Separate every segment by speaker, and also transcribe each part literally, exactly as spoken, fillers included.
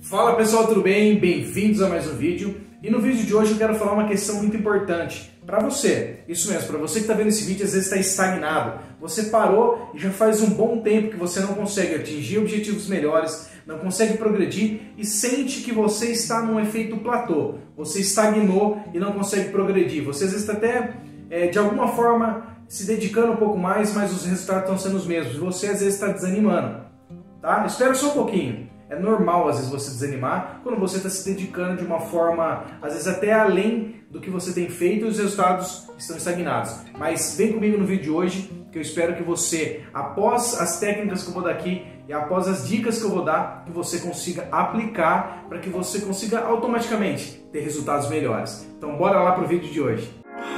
Speaker 1: Fala pessoal, tudo bem? Bem-vindos a mais um vídeo. E no vídeo de hoje eu quero falar uma questão muito importante para você. Isso mesmo, para você que está vendo esse vídeo, às vezes está estagnado. Você parou e já faz um bom tempo que você não consegue atingir objetivos melhores, não consegue progredir e sente que você está num efeito platô. Você estagnou e não consegue progredir. Você às vezes está até, é, de alguma forma, se dedicando um pouco mais, mas os resultados estão sendo os mesmos. Você às vezes está desanimando. Tá? Espera só um pouquinho. É normal, às vezes, você desanimar quando você está se dedicando de uma forma, às vezes, até além do que você tem feito e os resultados estão estagnados. Mas vem comigo no vídeo de hoje, que eu espero que você, após as técnicas que eu vou dar aqui e após as dicas que eu vou dar, que você consiga aplicar para que você consiga automaticamente ter resultados melhores. Então, bora lá para o vídeo de hoje.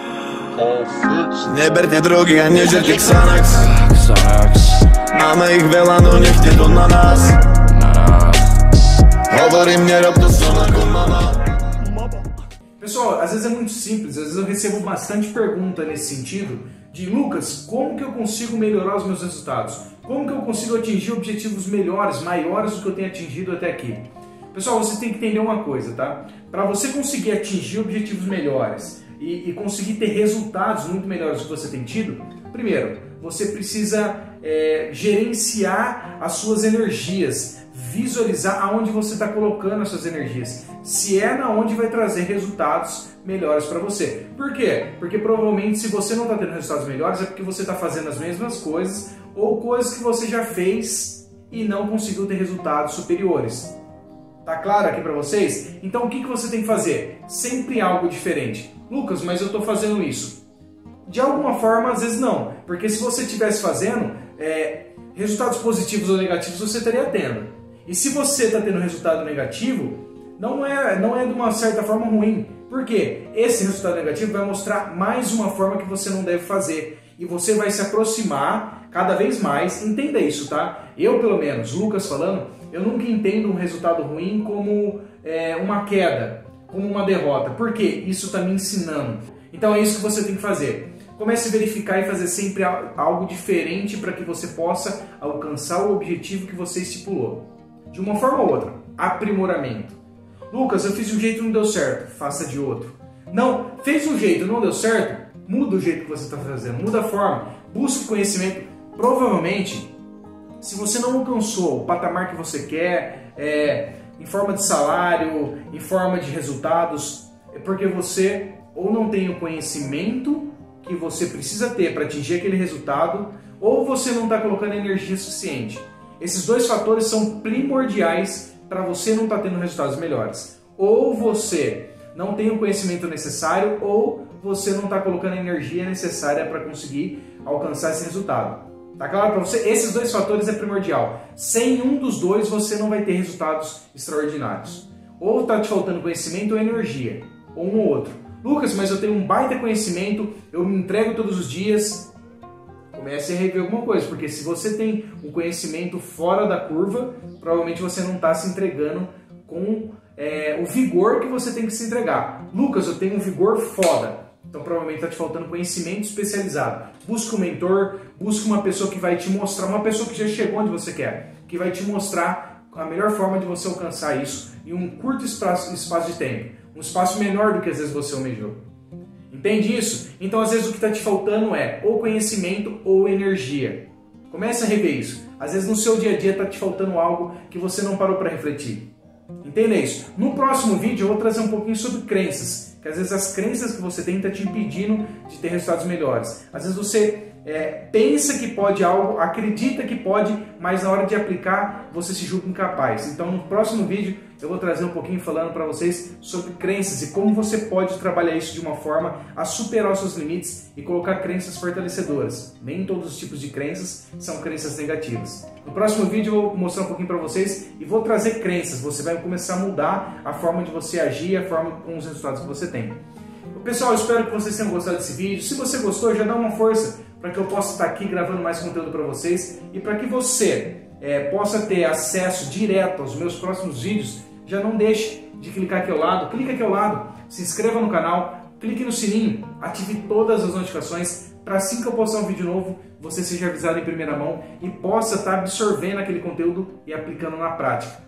Speaker 1: Pessoal, às vezes é muito simples, às vezes eu recebo bastante pergunta nesse sentido de Lucas, como que eu consigo melhorar os meus resultados? Como que eu consigo atingir objetivos melhores, maiores do que eu tenho atingido até aqui? Pessoal, você tem que entender uma coisa, tá? Para você conseguir atingir objetivos melhores e, e conseguir ter resultados muito melhores do que você tem tido, primeiro, você precisa é, gerenciar as suas energias, visualizar aonde você está colocando as suas energias, se é na onde vai trazer resultados melhores para você. Por quê? Porque provavelmente se você não está tendo resultados melhores é porque você está fazendo as mesmas coisas ou coisas que você já fez e não conseguiu ter resultados superiores. Tá claro aqui para vocês? Então o que, que você tem que fazer? Sempre algo diferente. Lucas, mas eu estou fazendo isso. De alguma forma, às vezes não, porque se você estivesse fazendo é, resultados positivos ou negativos, você estaria tendo. E se você está tendo resultado negativo, não é, não é de uma certa forma ruim. Por quê? Esse resultado negativo vai mostrar mais uma forma que você não deve fazer. E você vai se aproximar cada vez mais. Entenda isso, tá? Eu, pelo menos, Lucas falando, eu nunca entendo um resultado ruim como é, uma queda, como uma derrota. Por quê? Isso está me ensinando. Então é isso que você tem que fazer. Comece a verificar e fazer sempre algo diferente para que você possa alcançar o objetivo que você estipulou. De uma forma ou outra, aprimoramento. Lucas, eu fiz de um jeito e não deu certo, faça de outro. Não, fez de um jeito e não deu certo, muda o jeito que você está fazendo, muda a forma, busque conhecimento. Provavelmente, se você não alcançou o patamar que você quer, é, em forma de salário, em forma de resultados, é porque você ou não tem o conhecimento que você precisa ter para atingir aquele resultado, ou você não está colocando energia suficiente. Esses dois fatores são primordiais para você não estar tendo resultados melhores. Ou você não tem o conhecimento necessário, ou você não está colocando a energia necessária para conseguir alcançar esse resultado. Tá claro para você? Esses dois fatores é primordial. Sem um dos dois você não vai ter resultados extraordinários. Ou está te faltando conhecimento ou energia, ou um ou outro. Lucas, mas eu tenho um baita conhecimento, eu me entrego todos os dias. Comece a rever alguma coisa, porque se você tem um conhecimento fora da curva, provavelmente você não está se entregando com é, o vigor que você tem que se entregar. Lucas, eu tenho um vigor foda, então provavelmente está te faltando conhecimento especializado. Busque um mentor, busque uma pessoa que vai te mostrar, uma pessoa que já chegou onde você quer, que vai te mostrar a melhor forma de você alcançar isso em um curto espaço, espaço de tempo, um espaço menor do que às vezes você almejou. Entende isso? Então, às vezes, o que está te faltando é ou conhecimento ou energia. Comece a rever isso. Às vezes, no seu dia a dia, está te faltando algo que você não parou para refletir. Entenda isso. No próximo vídeo, eu vou trazer um pouquinho sobre crenças. Que às vezes as crenças que você tem estão te impedindo de ter resultados melhores. Às vezes, você é, pensa que pode algo, acredita que pode, mas na hora de aplicar, você se julga incapaz. Então, no próximo vídeo, eu vou trazer um pouquinho falando para vocês sobre crenças e como você pode trabalhar isso de uma forma a superar os seus limites e colocar crenças fortalecedoras. Nem todos os tipos de crenças são crenças negativas. No próximo vídeo eu vou mostrar um pouquinho para vocês e vou trazer crenças. Você vai começar a mudar a forma de você agir, a forma com os resultados que você tem. Pessoal, eu espero que vocês tenham gostado desse vídeo. Se você gostou, já dá uma força para que eu possa estar aqui gravando mais conteúdo para vocês e para que você é, possa ter acesso direto aos meus próximos vídeos. Já não deixe de clicar aqui ao lado, clique aqui ao lado, se inscreva no canal, clique no sininho, ative todas as notificações para assim que eu postar um vídeo novo, você seja avisado em primeira mão e possa estar absorvendo aquele conteúdo e aplicando na prática.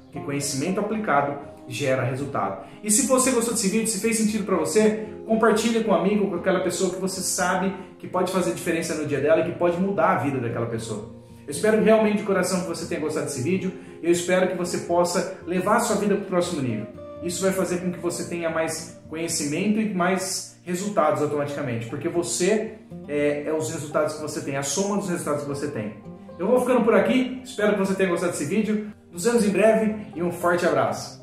Speaker 1: que conhecimento aplicado gera resultado. E se você gostou desse vídeo, se fez sentido para você, compartilhe com um amigo, com aquela pessoa que você sabe que pode fazer diferença no dia dela e que pode mudar a vida daquela pessoa. Eu espero realmente de coração que você tenha gostado desse vídeo. Eu espero que você possa levar a sua vida para o próximo nível. Isso vai fazer com que você tenha mais conhecimento e mais resultados automaticamente, porque você é, é os resultados que você tem, a soma dos resultados que você tem. Eu vou ficando por aqui, espero que você tenha gostado desse vídeo. Nos vemos em breve e um forte abraço.